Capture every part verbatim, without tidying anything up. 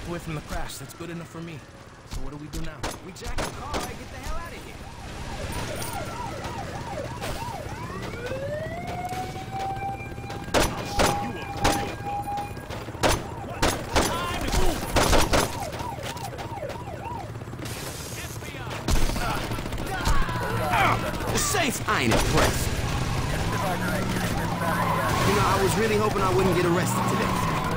walked away from the crash. That's good enough for me. So what do we do now? We jack the car and get the hell out of here. I'll show you a real gun. Time to move. F B I. The safe, I ain't impressed. You know, I was really hoping I wouldn't get arrested today.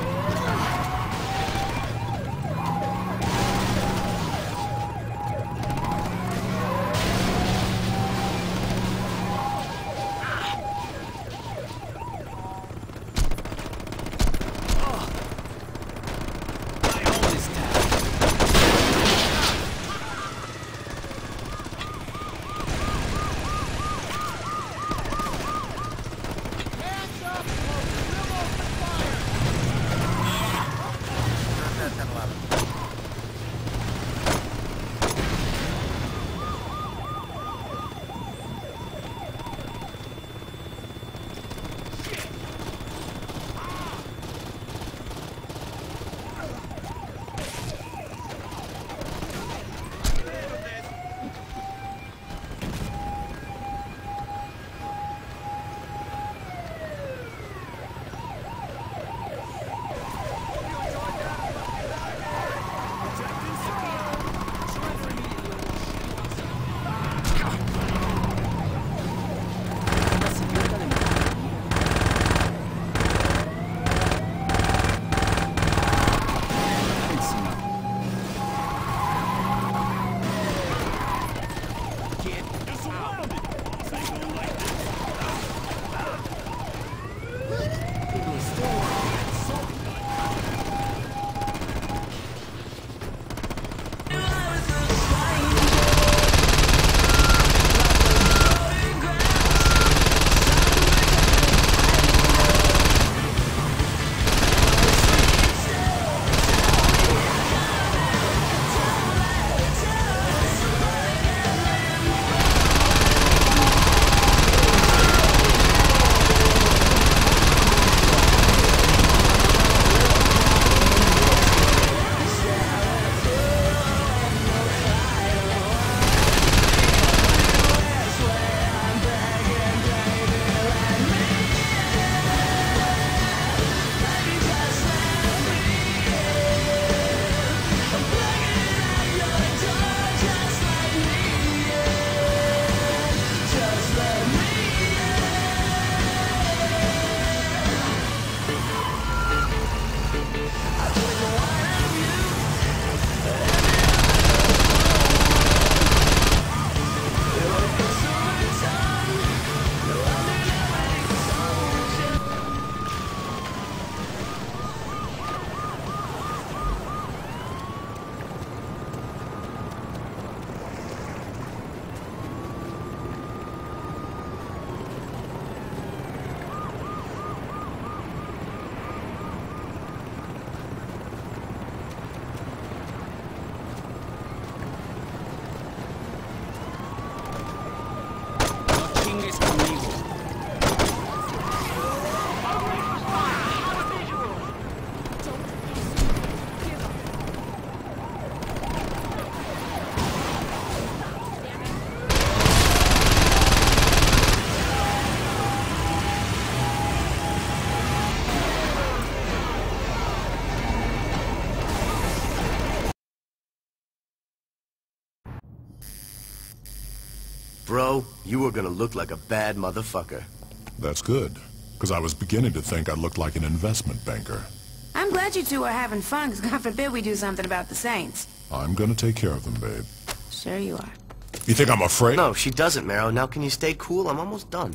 Bro, you were gonna look like a bad motherfucker. That's good, because I was beginning to think I looked like an investment banker. I'm glad you two are having fun, because God forbid we do something about the Saints. I'm gonna take care of them, babe. Sure you are. You think I'm afraid? No, she doesn't, Marrow. Now can you stay cool? I'm almost done.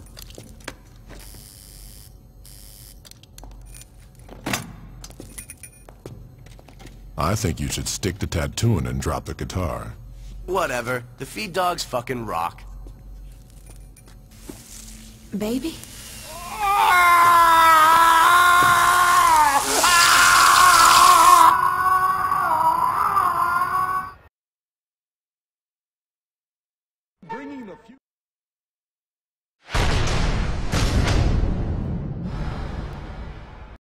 I think you should stick to tattooing and drop the guitar. Whatever. The feed dogs fucking rock. Baby?